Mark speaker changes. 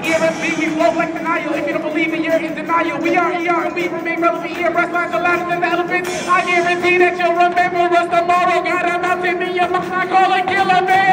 Speaker 1: ERSB, we flow like denial. If you don't believe it, you're in denial. We are ER and we remain relevant. ERS lines are louder than the elephants. I guarantee that you'll remember us tomorrow. Got a mountain in your mind, call it Killer Man.